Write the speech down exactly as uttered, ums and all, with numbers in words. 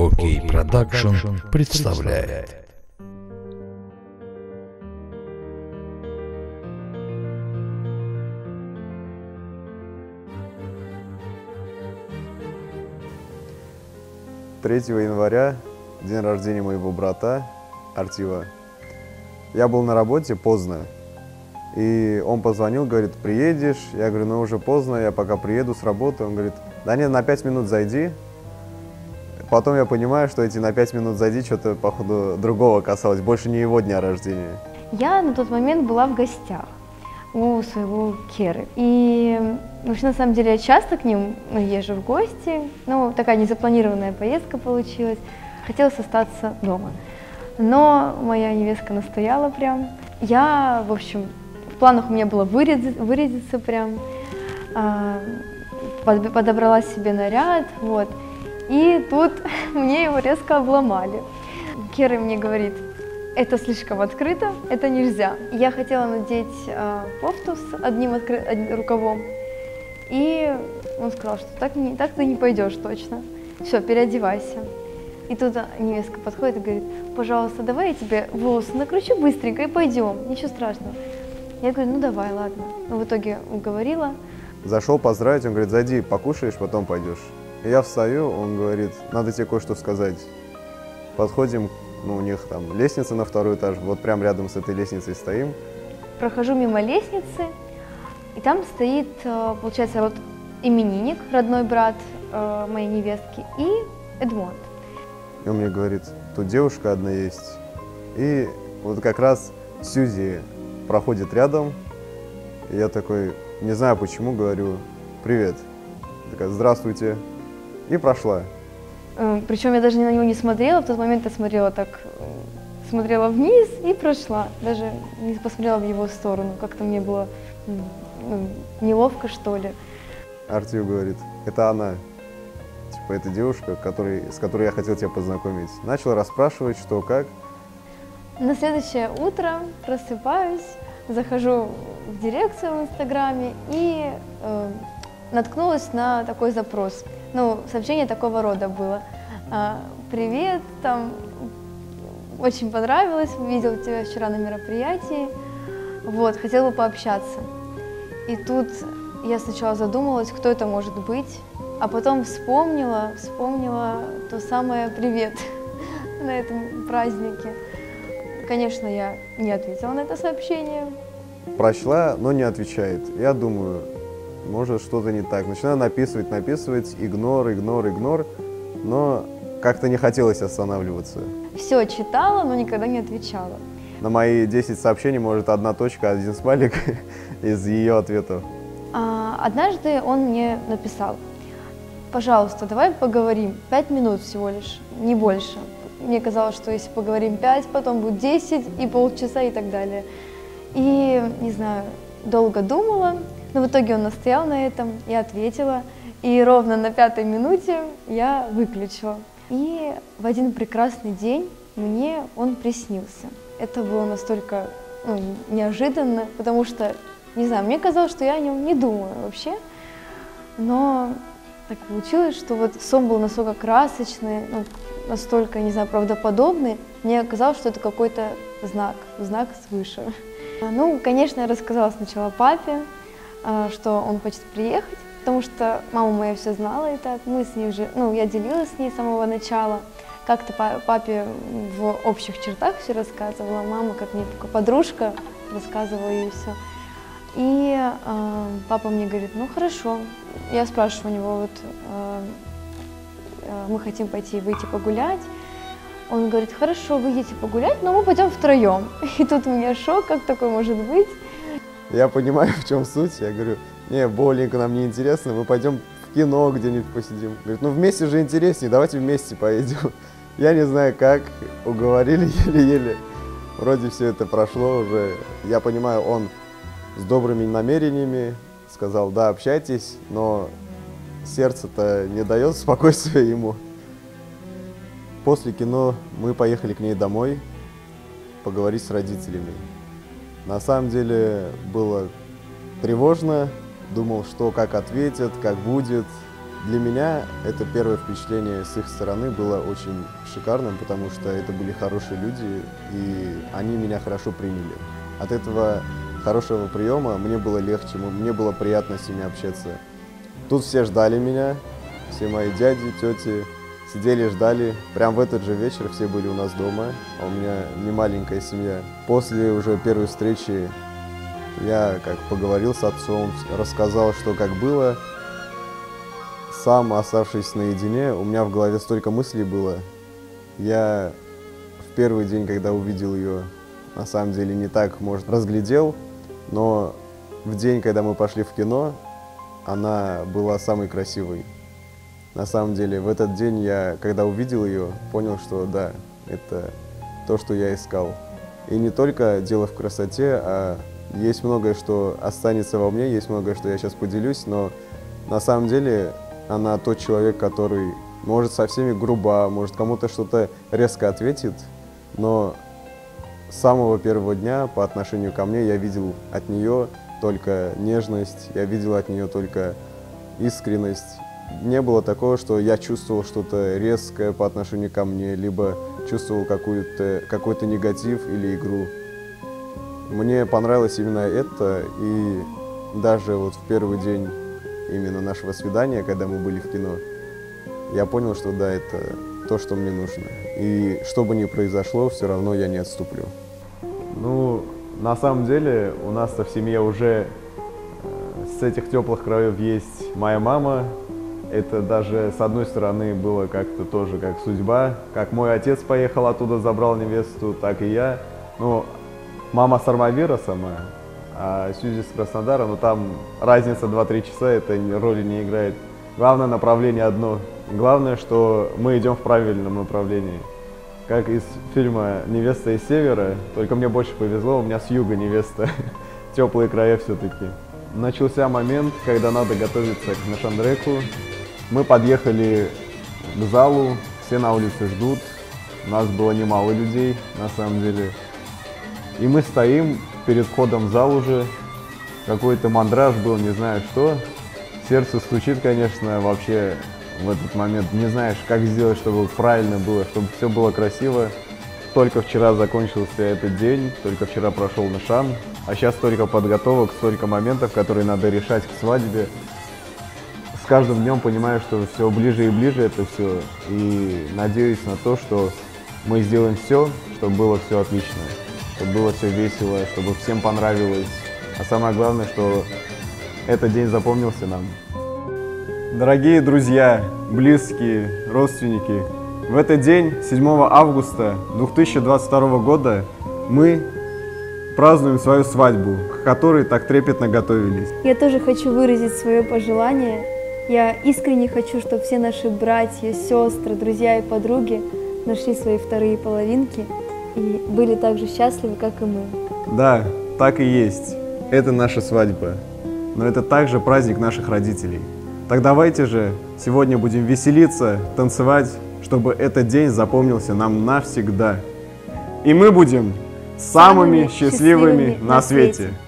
Окей Продакшн представляет. третьего января, день рождения моего брата Артива. Я был на работе поздно, и он позвонил, говорит: приедешь? Я говорю: ну уже поздно, я пока приеду с работы. Он говорит: да нет, на пять минут зайди. Потом я понимаю, что эти на пять минут зайди что-то, походу, другого касалось, больше не его дня рождения. Я на тот момент была в гостях у своего Керы. И вообще, на самом деле, я часто к ним ну, езжу в гости. Ну, такая незапланированная поездка получилась. Хотелось остаться дома. Но моя невестка настояла прям. Я, в общем, в планах у меня было вырядиться, вырядиться прям. А, подобрала себе наряд, вот. И тут мне его резко обломали. Кера мне говорит: это слишком открыто, это нельзя. Я хотела надеть э, кофту с одним, откры... одним рукавом, и он сказал, что так, не... так ты не пойдешь точно. Все, переодевайся. И тут невестка подходит и говорит: пожалуйста, давай я тебе волосы накручу быстренько и пойдем, ничего страшного. Я говорю: ну давай, ладно. Но в итоге уговорила. Зашел поздравить, он говорит: зайди, покушаешь, потом пойдешь. И я встаю, он говорит: надо тебе кое-что сказать. Подходим, ну, у них там лестница на второй этаж, вот прям рядом с этой лестницей стоим. Прохожу мимо лестницы, и там стоит, получается, вот именинник, родной брат э, моей невестки, и Эдмонд. И он мне говорит: тут девушка одна есть. И вот как раз Сьюзи проходит рядом, и я такой, не знаю почему, говорю: привет. Такая: здравствуйте. И прошла. Причем я даже на него не смотрела, в тот момент я смотрела так, смотрела вниз и прошла. Даже не посмотрела в его сторону, как-то мне было ну, неловко, что ли. Артив говорит: это она. Типа, это девушка, который, с которой я хотел тебя познакомить. Начал расспрашивать, что, как. На следующее утро просыпаюсь, захожу в дирекцию в Инстаграме и э, наткнулась на такой запрос. Ну, сообщение такого рода было: привет, там, очень понравилось, видел тебя вчера на мероприятии, вот, хотела бы пообщаться. И тут я сначала задумалась, кто это может быть, а потом вспомнила, вспомнила то самое «привет» на этом празднике. Конечно, я не ответила на это сообщение. Прочла, но не отвечает. Я думаю, может, что-то не так. Начинаю написывать, написывать, игнор, игнор, игнор, но как-то не хотелось останавливаться. Все читала, но никогда не отвечала. На мои десять сообщений, может, одна точка, один смайлик из ее ответов. А, однажды он мне написал: пожалуйста, давай поговорим, пять минут всего лишь, не больше. Мне казалось, что если поговорим пять, потом будет десять и полчаса и так далее. И, не знаю, долго думала. Но в итоге он настоял на этом, я ответила, и ровно на пятой минуте я выключила. И в один прекрасный день мне он приснился. Это было настолько ну, неожиданно, потому что, не знаю, мне казалось, что я о нем не думаю вообще, но так получилось, что вот сон был настолько красочный, ну, настолько, не знаю, правдоподобный, мне казалось, что это какой-то знак, знак свыше. Ну, конечно, я рассказала сначала папе, что он хочет приехать, потому что мама моя все знала и так. Мы с ней уже, ну, я делилась с ней с самого начала. Как-то папе в общих чертах все рассказывала, мама, как мне подружка, рассказывала ей все. И э, папа мне говорит: ну хорошо. Я спрашиваю у него: вот э, э, мы хотим пойти выйти погулять. Он говорит: хорошо, выйдите погулять, но мы пойдем втроем. И тут у меня шок, как такое может быть. Я понимаю, в чем суть. Я говорю: не, боулинг нам не интересно, мы пойдем в кино где-нибудь посидим. Говорит: ну вместе же интереснее, давайте вместе поедем. Я не знаю как, уговорили еле-еле. Вроде все это прошло уже. Я понимаю, он с добрыми намерениями сказал: да, общайтесь, но сердце-то не дает спокойствия ему. После кино мы поехали к ней домой поговорить с родителями. На самом деле было тревожно, думал, что как ответят, как будет. Для меня это первое впечатление с их стороны было очень шикарным, потому что это были хорошие люди, и они меня хорошо приняли. От этого хорошего приема мне было легче, мне было приятно с ними общаться. Тут все ждали меня, все мои дяди, тети сидели, ждали. Прям в этот же вечер все были у нас дома, а у меня не маленькая семья. После уже первой встречи я как поговорил с отцом, рассказал, что как было. Сам, оставшись наедине, у меня в голове столько мыслей было. Я в первый день, когда увидел ее, на самом деле не так, может, разглядел, но в день, когда мы пошли в кино, она была самой красивой. На самом деле, в этот день я, когда увидел ее, понял, что да, это то, что я искал. И не только дело в красоте, а есть многое, что останется во мне, есть многое, что я сейчас поделюсь, но на самом деле она тот человек, который может со всеми груба, может кому-то что-то резко ответит, но с самого первого дня по отношению ко мне я видел от нее только нежность, я видел от нее только искренность. Не было такого, что я чувствовал что-то резкое по отношению ко мне, либо чувствовал какой-то какой-то негатив или игру. Мне понравилось именно это, и даже вот в первый день именно нашего свидания, когда мы были в кино, я понял, что да, это то, что мне нужно. И что бы ни произошло, все равно я не отступлю. Ну, на самом деле, у нас-то в семье уже с этих теплых краев есть моя мама. Это даже, с одной стороны, было как-то тоже как судьба. Как мой отец поехал оттуда, забрал невесту, так и я. Ну, мама с Армавира сама, а Сьюзи с Краснодара, но там разница два-три часа, это роли не играет. Главное направление одно. Главное, что мы идем в правильном направлении. Как из фильма «Невеста из севера», только мне больше повезло, у меня с юга невеста. Теплые края все-таки. Начался момент, когда надо готовиться к Нашандреку. Мы подъехали к залу, все на улице ждут. У нас было немало людей, на самом деле. И мы стоим перед входом в зал уже. Какой-то мандраж был, не знаю что. Сердце стучит, конечно, вообще в этот момент. Не знаешь, как сделать, чтобы правильно было, чтобы все было красиво. Только вчера закончился этот день, только вчера прошел Нишан. А сейчас столько подготовок, столько моментов, которые надо решать к свадьбе. С каждым днем понимаю, что все ближе и ближе это все. И надеюсь на то, что мы сделаем все, чтобы было все отлично. Чтобы было все весело, чтобы всем понравилось. А самое главное, что этот день запомнился нам. Дорогие друзья, близкие, родственники, в этот день, седьмого августа две тысячи двадцать второго года, мы празднуем свою свадьбу, к которой так трепетно готовились. Я тоже хочу выразить свое пожелание. Я искренне хочу, чтобы все наши братья, сестры, друзья и подруги нашли свои вторые половинки и были так же счастливы, как и мы. Да, так и есть. Это наша свадьба. Но это также праздник наших родителей. Так давайте же сегодня будем веселиться, танцевать, чтобы этот день запомнился нам навсегда. И мы будем самыми, самыми счастливыми, счастливыми на свете. свете.